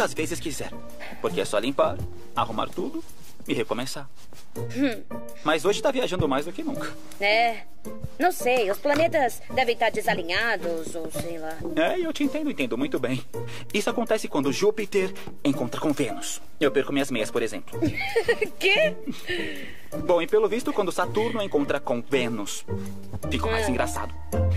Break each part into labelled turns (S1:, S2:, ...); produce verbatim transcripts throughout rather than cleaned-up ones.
S1: quantas vezes quiser. Porque é só limpar, arrumar tudo e recomeçar.
S2: Hum.
S1: Mas hoje tá viajando mais do que nunca.
S2: É, não sei, os planetas devem estar desalinhados ou sei lá.
S1: É, eu te entendo, entendo muito bem. Isso acontece quando Júpiter encontra com Vênus. Eu perco minhas meias, por exemplo.
S2: Quê?
S1: Bom, e pelo visto, quando Saturno encontra com Vênus, fica mais
S2: Hum.
S1: engraçado.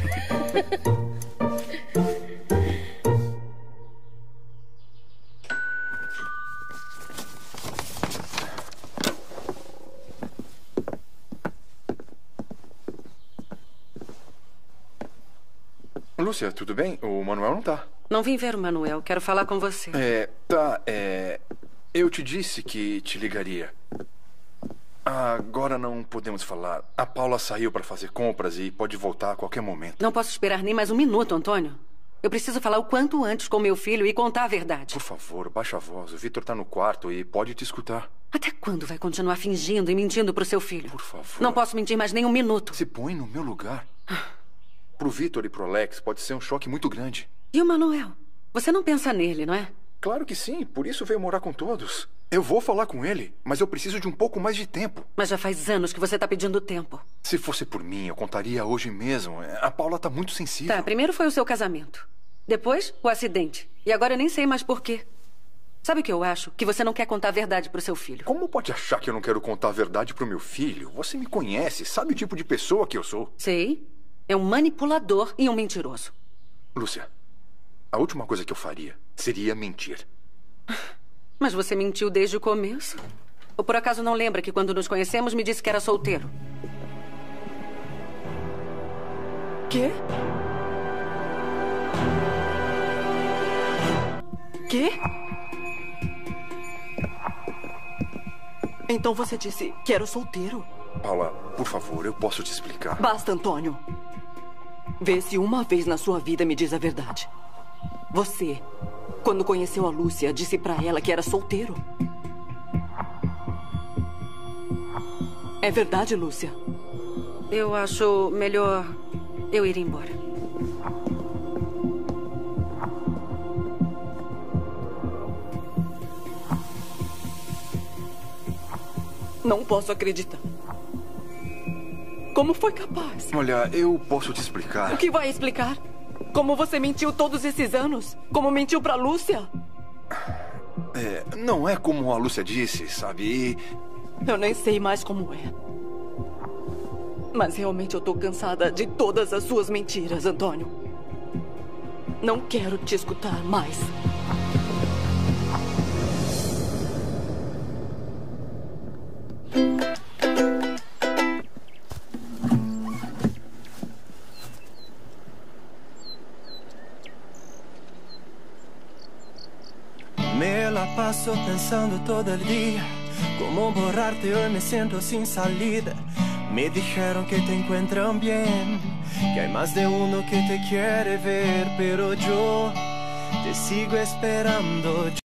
S3: Lúcia, tudo bem? O Manuel não tá.
S4: Não vim ver o Manuel. Quero falar com você.
S3: É, tá, é... Eu te disse que te ligaria. Agora não podemos falar. A Paula saiu para fazer compras e pode voltar a qualquer momento.
S4: Não posso esperar nem mais um minuto, Antônio. Eu preciso falar o quanto antes com meu filho e contar a verdade.
S3: Por favor, baixa a voz. O Vitor tá no quarto e pode te escutar.
S4: Até quando vai continuar fingindo e mentindo pro seu filho?
S3: Por favor.
S4: Não posso mentir mais nem um minuto.
S3: Se põe no meu lugar. Pro Vitor e pro Alex pode ser um choque muito grande.
S4: E o Manuel? Você não pensa nele, não é?
S3: Claro que sim, por isso veio morar com todos. Eu vou falar com ele, mas eu preciso de um pouco mais de tempo.
S4: Mas já faz anos que você tá pedindo tempo.
S3: Se fosse por mim, eu contaria hoje mesmo. A Paula tá muito sensível.
S4: Tá, primeiro foi o seu casamento. Depois, o acidente. E agora eu nem sei mais por quê. Sabe o que eu acho? Que você não quer contar a verdade pro seu filho.
S3: Como pode achar que eu não quero contar a verdade pro meu filho? Você me conhece, sabe o tipo de pessoa que eu sou.
S4: Sei. É um manipulador e um mentiroso.
S3: Lúcia, a última coisa que eu faria seria mentir.
S4: Mas você mentiu desde o começo? Ou por acaso não lembra que quando nos conhecemos me disse que era solteiro?
S5: Quê? Quê? Então você disse que era solteiro?
S3: Paula, por favor, eu posso te explicar.
S5: Basta, Antônio. Vê se uma vez na sua vida me diz a verdade. Você, quando conheceu a Lúcia, disse pra ela que era solteiro. É verdade, Lúcia?
S4: Eu acho melhor eu ir embora.
S5: Não posso acreditar. Como foi capaz?
S3: Olha, eu posso te explicar.
S5: O que vai explicar? Como você mentiu todos esses anos? Como mentiu pra Lúcia?
S3: É, não é como a Lúcia disse, sabe? E...
S5: Eu nem sei mais como é. Mas realmente eu tô cansada de todas as suas mentiras, Antônio. Não quero te escutar mais.
S6: Me la paso pensando todo el día cómo borrarte, hoy me siento sin salida. Me dijeron que te encuentran bien, que hay más de uno que te quiere ver, pero yo te sigo esperando.